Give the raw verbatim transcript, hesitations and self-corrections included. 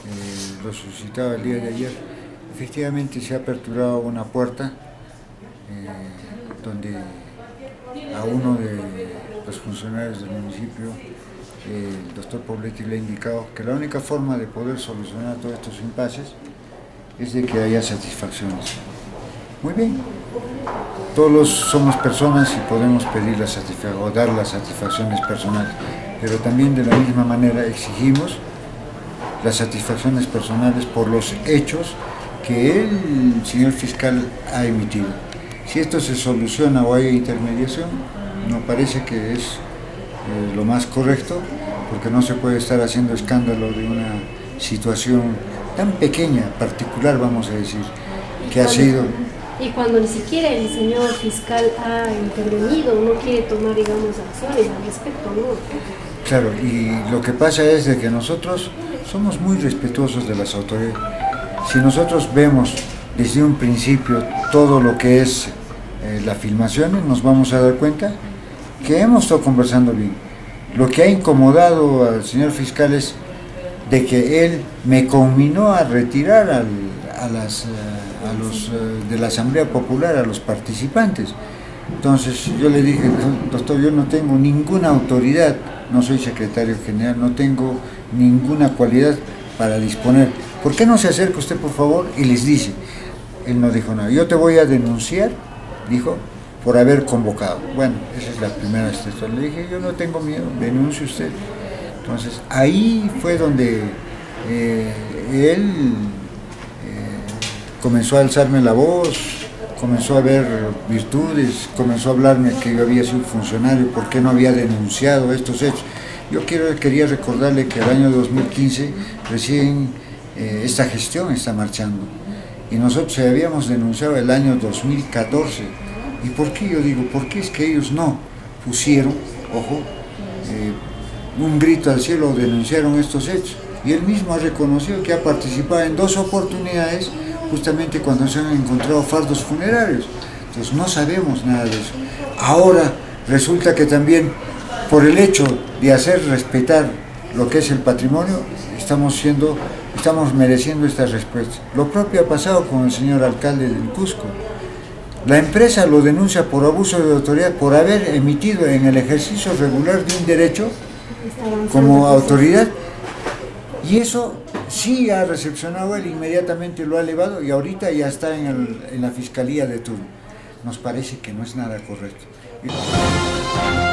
eh, lo suscitaba el día de ayer. Efectivamente se ha aperturado una puerta eh, donde a uno de los funcionarios del municipio, eh, el doctor Pobletti, le ha indicado que la única forma de poder solucionar todos estos impases es de que haya satisfacciones. Muy bien, todos somos personas y podemos pedir la satisfacción o dar las satisfacciones personales, pero también de la misma manera exigimos las satisfacciones personales por los hechos que el señor fiscal ha emitido. Si esto se soluciona o hay intermediación, nos parece que es eh, lo más correcto, porque no se puede estar haciendo escándalo de una situación tan pequeña, particular, vamos a decir, que ha sido... Y cuando ni siquiera el señor fiscal ha intervenido, no quiere tomar, digamos, acciones al respecto, ¿no? Claro, y lo que pasa es de que nosotros somos muy respetuosos de las autoridades. Si nosotros vemos desde un principio todo lo que es eh, la filmación, nos vamos a dar cuenta que hemos estado conversando bien. Lo que ha incomodado al señor fiscal es de que él me conminó a retirar al, a, las, a los de la Asamblea Popular, a los participantes. Entonces yo le dije, doctor, yo no tengo ninguna autoridad, no soy secretario general, no tengo ninguna cualidad para disponer. ¿Por qué no se acerca usted, por favor? Y les dice. Él no dijo nada. Yo te voy a denunciar, dijo, por haber convocado. Bueno, esa es la primera excepción. Le dije, yo no tengo miedo, denuncie usted. Entonces, ahí fue donde eh, él eh, comenzó a alzarme la voz, comenzó a ver virtudes, comenzó a hablarme que yo había sido funcionario, por qué no había denunciado estos hechos. Yo quiero, quería recordarle que el año dos mil quince recién eh, esta gestión está marchando y nosotros habíamos denunciado el año dos mil catorce. ¿Y por qué? Yo digo, ¿por qué es que ellos no pusieron, ojo, eh, un grito al cielo o denunciaron estos hechos? Y él mismo ha reconocido que ha participado en dos oportunidades justamente cuando se han encontrado fardos funerarios. Entonces no sabemos nada de eso. Ahora resulta que también por el hecho de hacer respetar lo que es el patrimonio, estamos siendo, estamos mereciendo esta respuesta. Lo propio ha pasado con el señor alcalde del Cusco. La empresa lo denuncia por abuso de autoridad, por haber emitido en el ejercicio regular de un derecho como autoridad, y eso sí ha recepcionado él, inmediatamente lo ha elevado y ahorita ya está en, el, en la Fiscalía de turno. Nos parece que no es nada correcto.